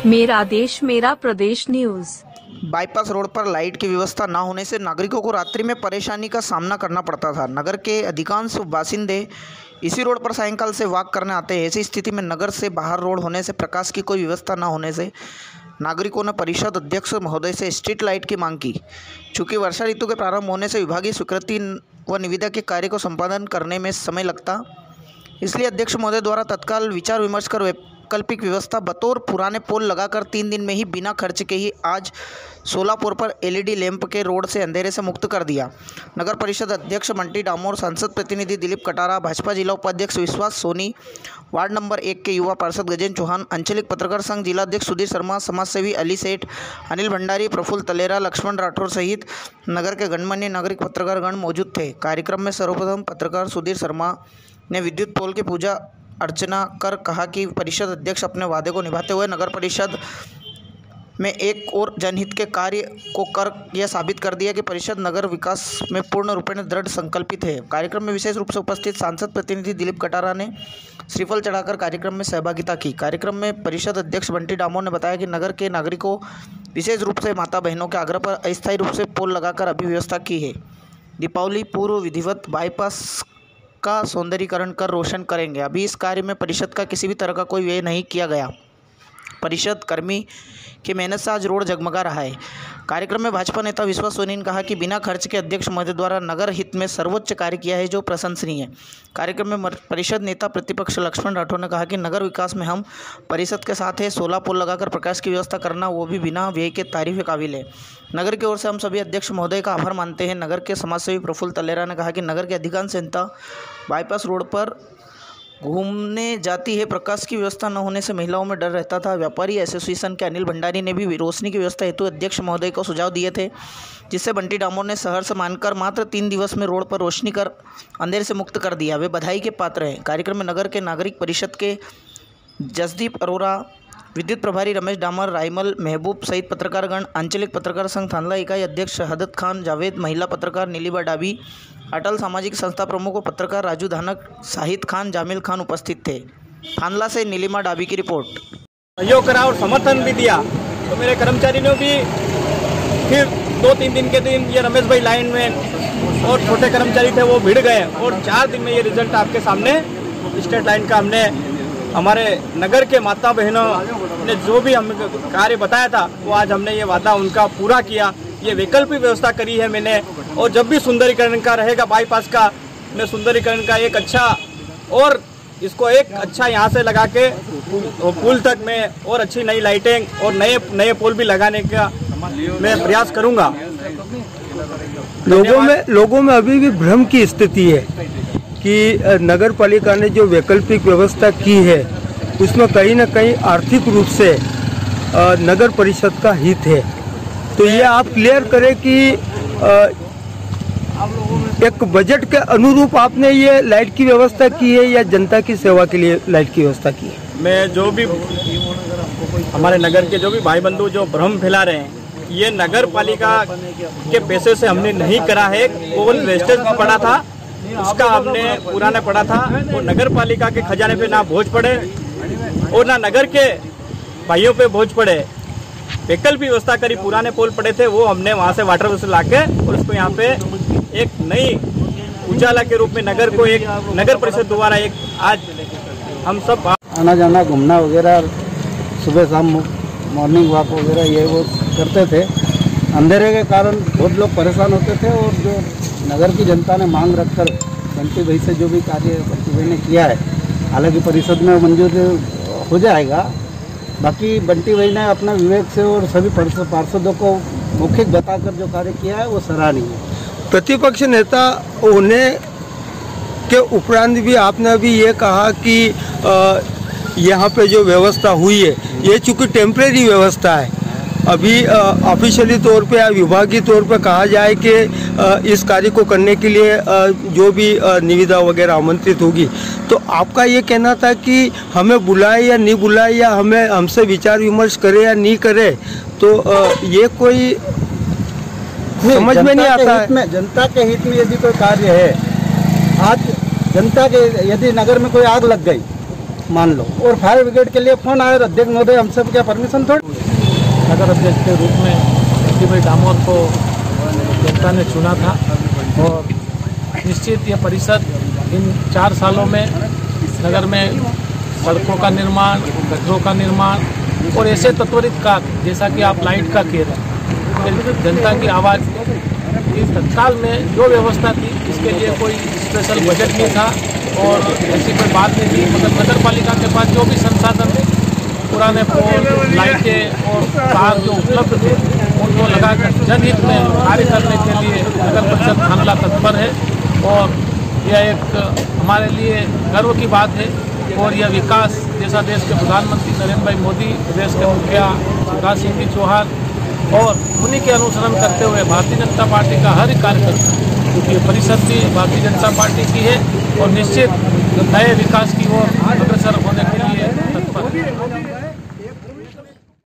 मेरा देश मेरा प्रदेश न्यूज। बाईपास रोड पर लाइट की व्यवस्था न होने से नागरिकों को रात्रि में परेशानी का सामना करना पड़ता था। नगर के अधिकांश बासिंदे इसी रोड पर सायंकाल से वॉक करने आते हैं। ऐसी स्थिति में नगर से बाहर रोड होने से प्रकाश की कोई व्यवस्था न होने से नागरिकों ने परिषद अध्यक्ष महोदय से स्ट्रीट लाइट की मांग की। चूँकि वर्षा ऋतु के प्रारंभ होने से विभागीय स्वीकृति व निविदा के कार्य को संपादन करने में समय लगता, इसलिए अध्यक्ष महोदय द्वारा तत्काल विचार विमर्श कर वैकल्पिक व्यवस्था बतौर पुराने पोल लगाकर 3 दिन में ही बिना खर्च के ही आज सोलापुर पर एलईडी लैंप के रोड से अंधेरे से मुक्त कर दिया। नगर परिषद अध्यक्ष बंटी डामोर, सांसद प्रतिनिधि दिलीप कटारा, भाजपा जिला उपाध्यक्ष विश्वास सोनी, वार्ड नंबर 1 के युवा पार्षद गजेंद्र चौहान, अंचलिक पत्रकार संघ जिलाध्यक्ष सुधीर शर्मा, समाजसेवी अली सेठ, अनिल भंडारी, प्रफुल्ल तलेरा, लक्ष्मण राठौर सहित नगर के गणमान्य नागरिक पत्रकारगण मौजूद थे। कार्यक्रम में सर्वप्रथम पत्रकार सुधीर शर्मा ने विद्युत पोल की पूजा अर्चना कर कहा कि परिषद अध्यक्ष अपने वादे को निभाते हुए नगर परिषद में एक और जनहित के कार्य को कर यह साबित कर दिया कि परिषद नगर विकास में पूर्ण रूपेण दृढ़ संकल्पित है। कार्यक्रम में विशेष रूप से उपस्थित सांसद प्रतिनिधि दिलीप कटारा ने श्रीफल चढ़ाकर कार्यक्रम में सहभागिता की। कार्यक्रम में परिषद अध्यक्ष बंटी डामोर ने बताया कि नगर के नागरिकों विशेष रूप से माता बहनों के आग्रह पर अस्थायी रूप से पोल लगाकर अभी व्यवस्था की है। दीपावली पूर्व विधिवत बाईपास का सौंदर्यीकरण कर रोशन करेंगे। अभी इस कार्य में परिषद का किसी भी तरह का कोई व्यय नहीं किया गया। परिषद कर्मी की मेहनत से आज रोड जगमगा रहा है। कार्यक्रम में भाजपा नेता विश्वास सोनी ने कहा कि बिना खर्च के अध्यक्ष महोदय द्वारा नगर हित में सर्वोच्च कार्य किया है, जो प्रशंसनीय है। कार्यक्रम में परिषद नेता प्रतिपक्ष लक्ष्मण राठौर ने कहा कि नगर विकास में हम परिषद के साथ है। 16 पोल लगाकर प्रकाश की व्यवस्था करना, वो भी बिना व्यय के तारीफ काबिल है। नगर की ओर से हम सभी अध्यक्ष महोदय का आभार मानते हैं। नगर के समाजसेवी प्रफुल्ल तलेरा ने कहा कि नगर के अधिकांश जनता बाईपास रोड पर घूमने जाती है। प्रकाश की व्यवस्था न होने से महिलाओं में डर रहता था। व्यापारी एसोसिएशन के अनिल भंडारी ने भी रोशनी की व्यवस्था हेतु अध्यक्ष महोदय को सुझाव दिए थे, जिससे बंटी डामोर ने सहर्ष मानकर मात्र 3 दिवस में रोड पर रोशनी कर अंधेरे से मुक्त कर दिया। वे बधाई के पात्र हैं। कार्यक्रम में नगर के नागरिक परिषद के जसदीप अरोरा, विद्युत प्रभारी रमेश डामर, राइमल महबूब सहित पत्रकारगण, आंचलिक पत्रकार संघ थानला इकाई अध्यक्ष शहादत खान जावेद, महिला पत्रकार नीलिबा डाबी, अटल सामाजिक संस्था प्रमुख व पत्रकार राजू धानक, शाहिद खान, जामिल खान उपस्थित थे। थानला से नीलिमा डाबी की रिपोर्ट। सहयोग करा और समर्थन भी दिया, तो मेरे कर्मचारी ने भी फिर 2-3 दिन के दिन ये रमेश भाई लाइन में और छोटे कर्मचारी थे वो भिड़ गए और 4 दिन में ये रिजल्ट आपके सामने स्टेट लाइन का हमने हमारे नगर के माता बहनों ने जो भी हम कार्य बताया था वो आज हमने ये वादा उनका पूरा किया। ये वैकल्पिक व्यवस्था करी है मैंने, और जब भी सुंदरीकरण का रहेगा बाईपास का, मैं सुंदरीकरण का एक अच्छा और इसको एक अच्छा यहाँ से लगा के पुल तक में और अच्छी नई लाइटिंग और नए पोल भी लगाने का मैं प्रयास करूँगा। लोगों में अभी भी भ्रम की स्थिति है कि नगर पालिका ने जो वैकल्पिक व्यवस्था की है उसमें कहीं न कहीं आर्थिक रूप से नगर परिषद का हित है। तो ये आप क्लियर करें कि एक बजट के अनुरूप आपने ये लाइट की व्यवस्था की है या जनता की सेवा के लिए लाइट की व्यवस्था की है? मैं जो भी हमारे नगर के जो भी भाई बंधु जो भ्रम फैला रहे हैं, ये नगर पालिका के पैसे से हमने नहीं करा है। पोल वेस्टेज में पड़ा था, उसका हमने पुराना पड़ा था, और नगर पालिका के खजाने पे ना बोझ पड़े और ना नगर के भाइयों पे बोझ पड़े। वैकल्पिक व्यवस्था करी, पुराने पोल पड़े थे वो हमने वहाँ से वाटर बस लाके और उसको यहाँ पे एक नई उजाला के रूप में नगर को एक नगर परिषद द्वारा एक आज हम सब आना जाना घूमना वगैरह सुबह शाम मॉर्निंग वॉक वगैरह ये वो करते थे। अंधेरे के कारण बहुत लोग परेशान होते थे, और जो नगर की जनता ने मांग रखकर बंटी भाई से जो भी कार्य बंटी भाई ने किया है, हालांकि परिषद में मंजूर हो जाएगा, बाकी बंटी भाई ने अपना विवेक से और सभी पार्षदों को मौखिक बताकर जो कार्य किया है वो सराहनीय है। प्रतिपक्ष नेता होने के उपरांत भी आपने अभी ये कहा कि यहाँ पे जो व्यवस्था हुई है ये चूँकि टेम्परेरी व्यवस्था है, अभी ऑफिशियली तौर पे या विभागीय तौर पे कहा जाए कि इस कार्य को करने के लिए जो भी निविदा वगैरह आमंत्रित होगी, तो आपका ये कहना था कि हमें बुलाए या नहीं बुलाए या हमें हमसे विचार विमर्श करे या नहीं करे, तो ये कोई समझ में नहीं आता है। जनता के हित में यदि कोई कार्य है, आज जनता के यदि नगर में कोई आग लग गई मान लो, और फायर ब्रिगेड के लिए फोन आया, अध्यक्ष महोदय हम सब क्या परमिशन थोड़ी नगर अध्यक्ष के रूप में बंटी भाई डामोर को जनता ने चुना था और निश्चित ये परिषद इन 4 सालों में नगर में सड़कों का निर्माण, गटरों का निर्माण और ऐसे त्वरित कार्य जैसा कि आप लाइट का कह रहे हैं, जनता की आवाज़ की तत्काल में जो व्यवस्था थी इसके लिए कोई स्पेशल बजट नहीं था और ऐसी कोई बात नहीं थी। मगर नगर पालिका के पास जो भी संसाधन थे, पुराने पोल, लाइटें और कार जो उपलब्ध थे उनको लगाकर जनहित में कार्य करने के लिए नगर परिषद खानला तत्पर है और यह एक हमारे लिए गर्व की बात है। और यह विकास जैसा देश के प्रधानमंत्री नरेंद्र भाई मोदी, प्रदेश के मुखिया शिवराज सिंह जी चौहान और उन्हीं के अनुसरण करते हुए भारतीय जनता पार्टी का हर कार्यकर्ता, क्योंकि ये परिषद भी भारतीय जनता पार्टी की है और निश्चित नए विकास की ओर अग्रसर होने के लिए